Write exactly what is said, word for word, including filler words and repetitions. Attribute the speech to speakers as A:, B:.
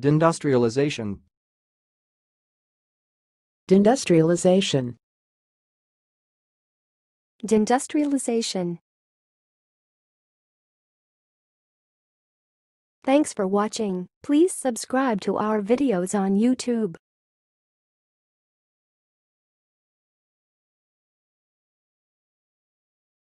A: Deindustrialization.
B: Deindustrialization.
C: Deindustrialization. Thanks for watching. Please subscribe to our videos on YouTube.